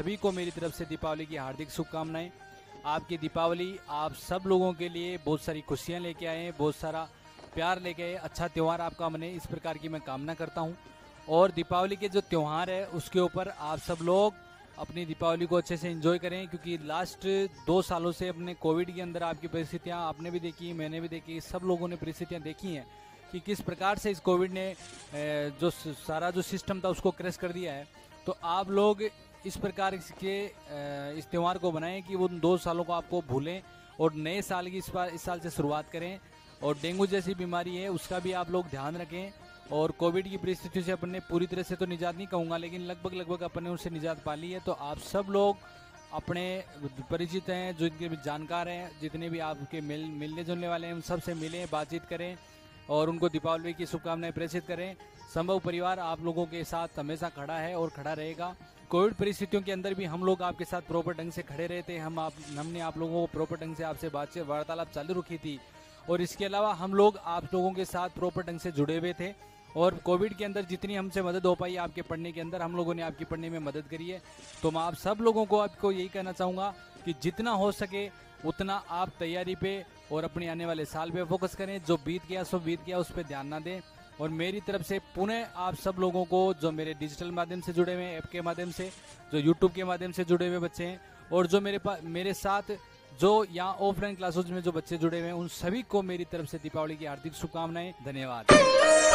सभी को मेरी तरफ से दीपावली की हार्दिक शुभकामनाएं। आपकी दीपावली आप सब लोगों के लिए बहुत सारी खुशियां लेके आए, बहुत सारा प्यार लेके आए, अच्छा त्यौहार आपका बने, इस प्रकार की मैं कामना करता हूं। और दीपावली के जो त्यौहार है उसके ऊपर आप सब लोग अपनी दीपावली को अच्छे से एंजॉय करें, क्योंकि लास्ट 2 सालों से अपने कोविड के अंदर आपकी परिस्थितियां आपने भी देखी, मैंने भी देखी, सब लोगों ने परिस्थितियां देखी हैं कि किस प्रकार से इस कोविड ने जो सारा जो सिस्टम था उसको क्रैश कर दिया है। तो आप लोग इस प्रकार के इस त्यौहार को बनाएं कि उन 2 सालों को आपको भूलें और नए साल की इस साल से शुरुआत करें। और डेंगू जैसी बीमारी है उसका भी आप लोग ध्यान रखें। और कोविड की परिस्थितियों से अपन ने पूरी तरह से तो निजात नहीं कहूँगा, लेकिन लगभग अपन ने उससे निजात पा ली है। तो आप सब लोग अपने परिचित हैं, जो इनके भी जानकार हैं, जितने भी आपके मिलने जुलने वाले हैं, उन सबसे मिलें, बातचीत करें और उनको दीपावली की शुभकामनाएं प्रेषित करें। संभव परिवार आप लोगों के साथ हमेशा खड़ा है और खड़ा रहेगा। कोविड परिस्थितियों के अंदर भी हम लोग आपके साथ प्रॉपर ढंग से खड़े रहे थे। हमने आप लोगों को प्रॉपर ढंग से आपसे बातचीत वार्तालाप चालू रखी थी। और इसके अलावा हम लोग आप लोगों के साथ प्रॉपर ढंग से जुड़े हुए थे। और कोविड के अंदर जितनी हमसे मदद हो पाई आपके पढ़ने के अंदर, हम लोगों ने आपकी पढ़ने में मदद करी है। तो मैं आप सब लोगों को आपको यही कहना चाहूँगा कि जितना हो सके उतना आप तैयारी पे और अपने आने वाले साल पे फोकस करें। जो बीत गया सो बीत गया, उस पर ध्यान ना दें। और मेरी तरफ से पुनः आप सब लोगों को, जो मेरे डिजिटल माध्यम से जुड़े हुए हैं, ऐप के माध्यम से, जो यूट्यूब के माध्यम से जुड़े हुए बच्चे हैं, और जो मेरे साथ जो यहाँ ऑफलाइन क्लासेज में जो बच्चे जुड़े हुए हैं, उन सभी को मेरी तरफ से दीपावली की हार्दिक शुभकामनाएं। धन्यवाद।